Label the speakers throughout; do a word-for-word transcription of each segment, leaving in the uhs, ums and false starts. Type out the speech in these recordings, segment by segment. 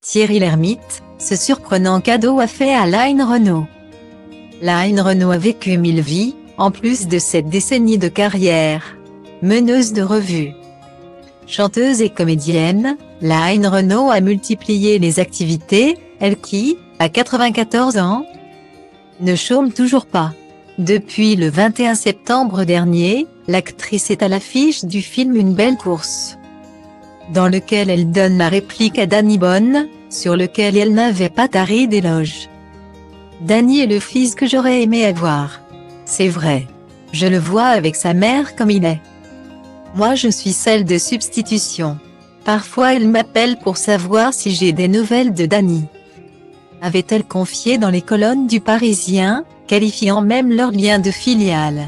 Speaker 1: Thierry Lhermitte, ce surprenant cadeau a fait à Line Renaud. Line Renaud a vécu mille vies, en plus de cette décennie de carrière. Meneuse de revue, chanteuse et comédienne, Line Renaud a multiplié les activités, elle qui, à quatre-vingt-quatorze ans, ne chôme toujours pas. Depuis le vingt et un septembre dernier, l'actrice est à l'affiche du film Une belle course, dans lequel elle donne la réplique à Danny Boone, sur lequel elle n'avait pas tari d'éloges. Danny est le fils que j'aurais aimé avoir. C'est vrai. Je le vois avec sa mère comme il est. Moi je suis celle de substitution. Parfois elle m'appelle pour savoir si j'ai des nouvelles de Danny. Avait-elle confié dans les colonnes du Parisien, qualifiant même leur lien de filiale.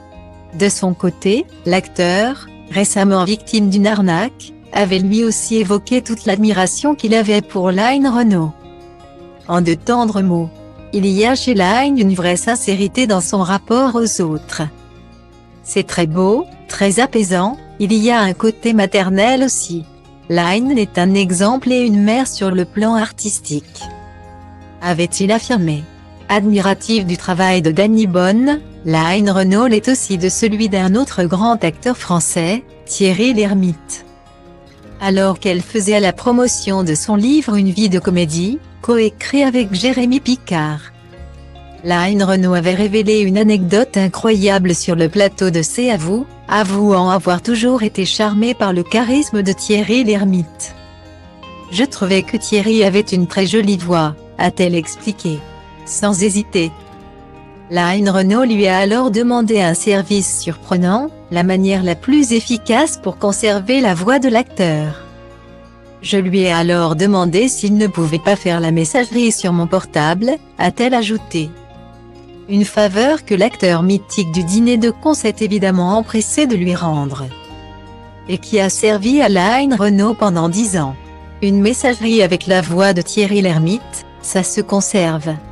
Speaker 1: De son côté, l'acteur, récemment victime d'une arnaque, avait lui aussi évoqué toute l'admiration qu'il avait pour Line Renaud. En de tendres mots, il y a chez Line une vraie sincérité dans son rapport aux autres. C'est très beau, très apaisant, il y a un côté maternel aussi. Line est un exemple et une mère sur le plan artistique, avait-il affirmé. Admirative du travail de Danny Boone, Line Renaud l'est aussi de celui d'un autre grand acteur français, Thierry Lhermitte. Alors qu'elle faisait la promotion de son livre Une vie de comédie, coécrit avec Jérémy Picard, Line Renaud avait révélé une anecdote incroyable sur le plateau de C'est à vous, avouant avoir toujours été charmée par le charisme de Thierry Lhermitte. Je trouvais que Thierry avait une très jolie voix, a-t-elle expliqué. Sans hésiter, Line Renaud lui a alors demandé un service surprenant, la manière la plus efficace pour conserver la voix de l'acteur. Je lui ai alors demandé s'il ne pouvait pas faire la messagerie sur mon portable, a-t-elle ajouté. Une faveur que l'acteur mythique du dîner de cons s'est évidemment empressé de lui rendre. Et qui a servi à Line Renaud pendant dix ans. Une messagerie avec la voix de Thierry Lhermitte, ça se conserve.